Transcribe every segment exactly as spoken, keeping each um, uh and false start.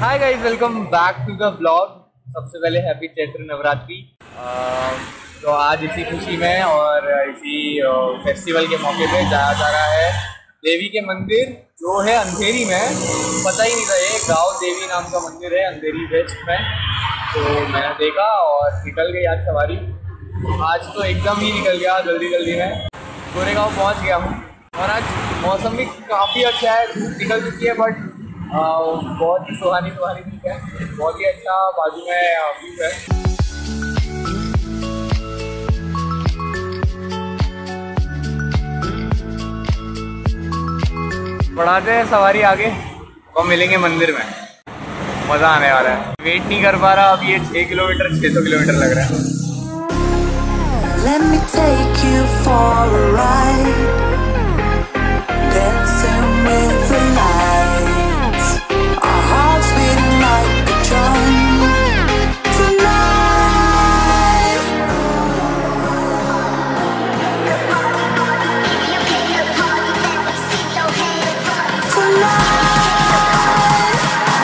Hi guys, welcome back to the blog. सबसे पहले happy Chaitra Navratri. तो आज इसी खुशी में और इसी फेस्टिवल के मौके पे जाया जा रहा है देवी के मंदिर, जो है अंधेरी में। पता ही नहीं था, ये गाँव देवी नाम का मंदिर है अंधेरी वेस्ट में। तो मैंने देखा और निकल गई आज सवारी। आज तो एकदम ही निकल गया जल्दी जल्दी में, गोरेगांव पहुँच गया हूँ। और आज मौसम भी काफ़ी अच्छा है, धूप निकल चुकी है बट बहुत ही सुहानी सुहानी धूप है, बहुत ही अच्छा बाजू में व्यू है। बढ़ाते हैं सवारी आगे और मिलेंगे मंदिर में, मज़ा आने वाला है। वेट नहीं कर पा रहा, अब ये छः किलोमीटर छः सौ किलोमीटर लग रहा है। Let me take you for a ride. Dancing with the lights. Our hearts beating like a drum. Tonight. Tonight.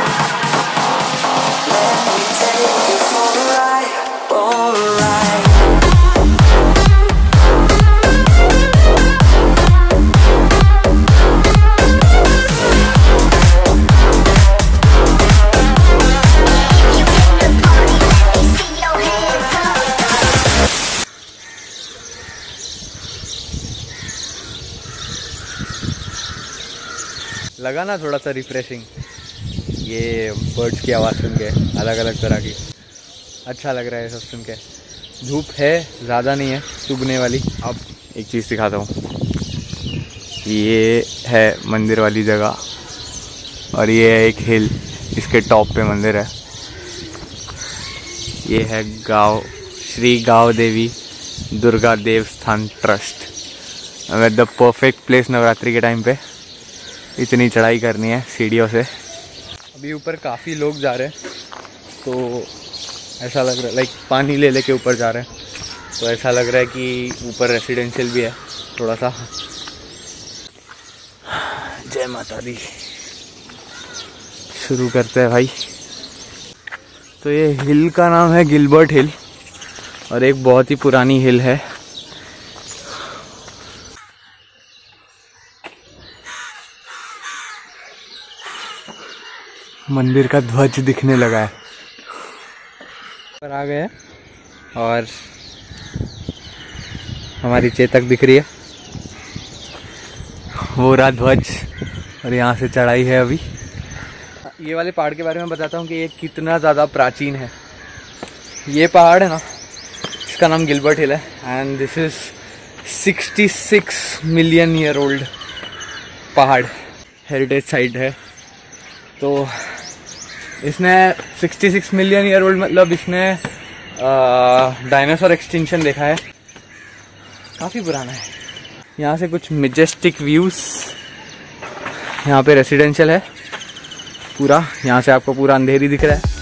Let me take you for a ride, for a ride. लगा ना थोड़ा सा refreshing, ये birds की आवाज़ सुन के, अलग अलग तरह की। अच्छा लग रहा है सब सुन के। धूप है, ज़्यादा नहीं है चुभने वाली। अब एक चीज़ दिखाता हूँ, ये है मंदिर वाली जगह और ये है एक हिल, इसके टॉप पे मंदिर है। ये है गाँव श्री गाँव देवी दुर्गा देवस्थान ट्रस्ट। अगर द परफेक्ट प्लेस नवरात्रि के टाइम पे। इतनी चढ़ाई करनी है सीढ़ियों से। अभी ऊपर काफ़ी लोग जा रहे हैं, तो ऐसा लग रहा है लाइक पानी ले लेके ऊपर जा रहे हैं, तो ऐसा लग रहा है कि ऊपर रेसिडेंशियल भी है थोड़ा सा। जय माता दी। शुरू करते हैं भाई। तो ये हिल का नाम है गिलबर्ट हिल और एक बहुत ही पुरानी हिल है। मंदिर का ध्वज दिखने लगा है। पर आ गए और हमारी चेतक दिख रही है, वो रहा ध्वज। और यहाँ से चढ़ाई है अभी। ये वाले पहाड़ के बारे में बताता हूँ कि ये कितना ज़्यादा प्राचीन है। ये पहाड़ है ना, इसका नाम गिलबर्ट हिल है and this is sixty six million year old पहाड़, हेरिटेज साइट है। तो इसने छियासठ मिलियन ईयर ओल्ड मतलब इसने डायनासोर एक्सटिंक्शन देखा है। काफ़ी पुराना है। यहाँ से कुछ मेजेस्टिक व्यूज़। यहाँ पे रेसिडेंशियल है पूरा, यहाँ से आपको पूरा अंधेरी दिख रहा है।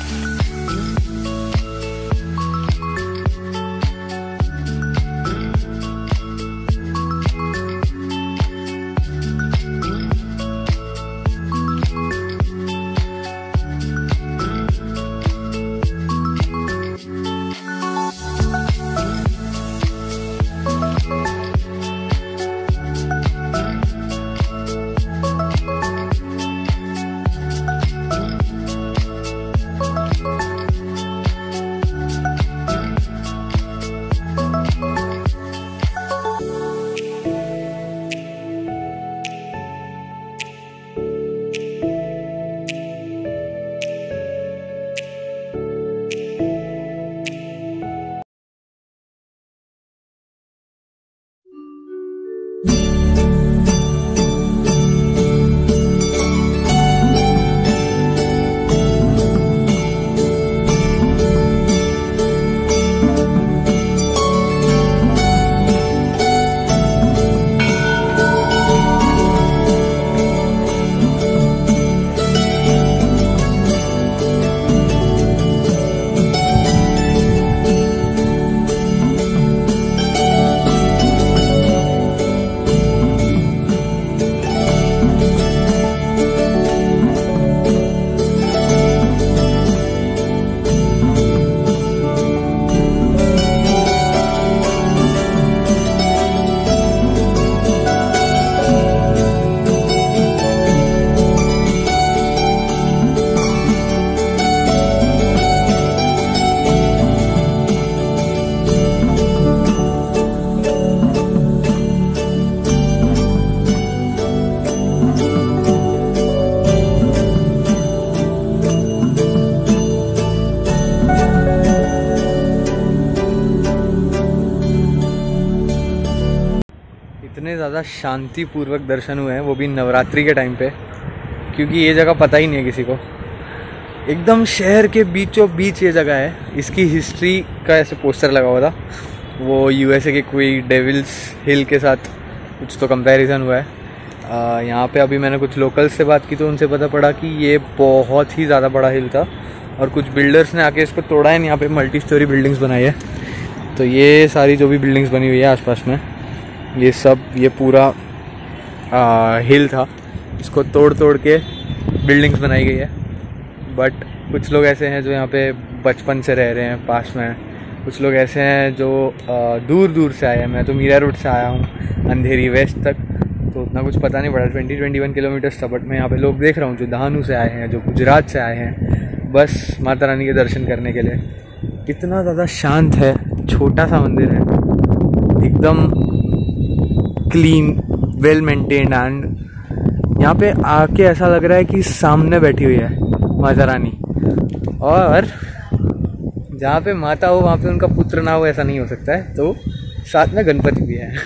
इतने ज़्यादा शांतिपूर्वक दर्शन हुए हैं, वो भी नवरात्रि के टाइम पे, क्योंकि ये जगह पता ही नहीं है किसी को। एकदम शहर के बीचों बीच ये जगह है। इसकी हिस्ट्री का ऐसे पोस्टर लगा हुआ था, वो यूएसए के कोई डेविल्स हिल के साथ कुछ तो कंपैरिजन हुआ है। आ, यहाँ पे अभी मैंने कुछ लोकल्स से बात की तो उनसे पता पड़ा कि ये बहुत ही ज़्यादा बड़ा हिल था और कुछ बिल्डर्स ने आके इसको तोड़ा है। यहाँ पे मल्टी स्टोरी बिल्डिंग्स बनाई है। तो ये सारी जो भी बिल्डिंग्स बनी हुई है आसपास में, ये सब ये पूरा आ, हिल था, इसको तोड़ तोड़ के बिल्डिंग्स बनाई गई है। बट कुछ लोग ऐसे हैं जो यहाँ पे बचपन से रह रहे हैं पास में, कुछ लोग ऐसे हैं जो आ, दूर दूर से आए हैं। मैं तो मीरा रोड से आया हूँ अंधेरी वेस्ट तक, तो उतना कुछ पता नहीं पड़ा, ट्वेंटी ट्वेंटी वन किलोमीटर्स था। बट मैं यहाँ पे लोग देख रहा हूँ जो दहानू से आए हैं, जो गुजरात से आए हैं, बस माता रानी के दर्शन करने के लिए। कितना ज़्यादा शांत है, छोटा सा मंदिर है, एकदम क्लीन, वेल मेंटेन्ड, एंड यहाँ पे आके ऐसा लग रहा है कि सामने बैठी हुई है माता रानी। और जहाँ पे माता हो वहाँ पे उनका पुत्र ना हो, ऐसा नहीं हो सकता है। तो साथ में गणपति भी है।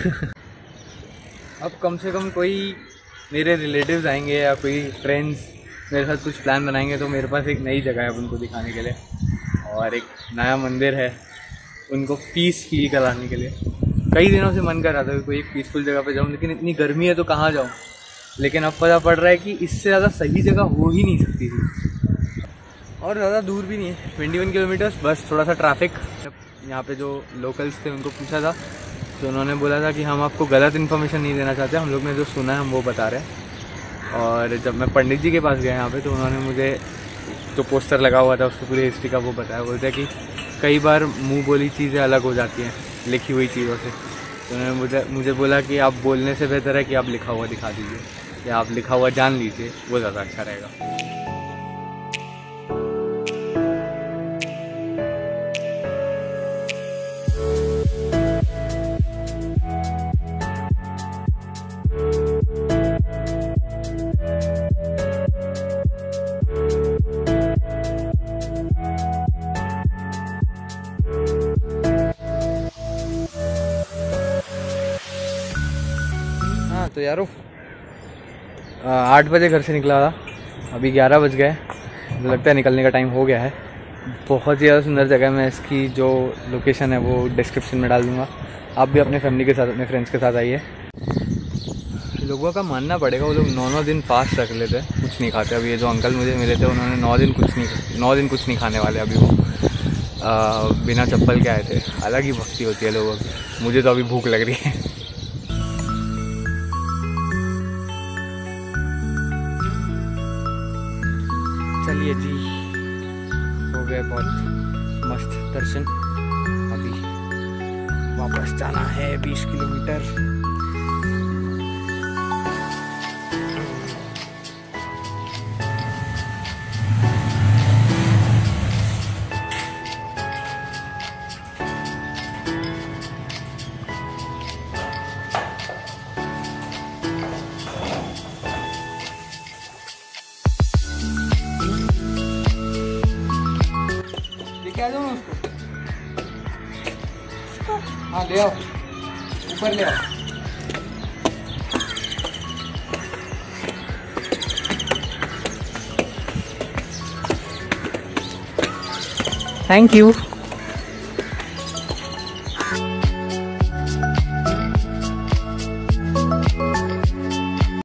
अब कम से कम कोई मेरे रिलेटिव्स आएंगे या कोई फ्रेंड्स मेरे साथ कुछ प्लान बनाएंगे तो मेरे पास एक नई जगह है उनको दिखाने के लिए, और एक नया मंदिर है उनको पीस फील कराने के लिए। कई दिनों से मन कर रहा था कि कोई एक पीसफुल जगह पे जाऊँ, लेकिन इतनी गर्मी है तो कहाँ जाऊँ। लेकिन अब पता पड़ रहा है कि इससे ज़्यादा सही जगह हो ही नहीं सकती थी, और ज़्यादा दूर भी नहीं है, ट्वेंटी वन किलोमीटर्स। बस थोड़ा सा ट्रैफिक। यहाँ पे जो लोकल्स थे उनको पूछा था तो उन्होंने बोला था कि हम आपको गलत इन्फॉर्मेशन नहीं देना चाहते, हम लोग ने जो सुना है हम वो बता रहे हैं। और जब मैं पंडित जी के पास गया यहाँ पे तो उन्होंने मुझे जो पोस्टर लगा हुआ था उसको पूरी हिस्ट्री का वो बताया। बोलते हैं कि कई बार मुंह बोली चीज़ें अलग हो जाती हैं लिखी हुई चीज़ों से। तो उन्होंने मुझे मुझे बोला कि आप बोलने से बेहतर है कि आप लिखा हुआ दिखा दीजिए या आप लिखा हुआ जान लीजिए, वो ज़्यादा अच्छा रहेगा। तो यारो आठ बजे घर से निकला था, अभी ग्यारह बज गए, मुझे लगता है निकलने का टाइम हो गया है। बहुत ही ज़्यादा सुंदर जगह है, मैं इसकी जो लोकेशन है वो डिस्क्रिप्शन में डाल दूँगा। आप भी अपने फैमिली के साथ अपने फ्रेंड्स के साथ आइए। लोगों का मानना पड़ेगा, वो लोग नौ नौ दिन फास्ट रख लेते हैं, कुछ नहीं खाते। अभी ये जो अंकल मुझे मिले थे उन्होंने नौ दिन कुछ नहीं नौ दिन कुछ नहीं खाने वाले। अभी वो आ, बिना चप्पल के आए थे। अलग ही भक्ति होती है लोगों की। मुझे तो अभी भूख लग रही है। चलिए जी, हो गए बहुत मस्त दर्शन। अभी वापस जाना है बीस किलोमीटर। लेके आ जाओ ना उसको। हाँ ले आओ, ऊपर ले आओ। Thank you.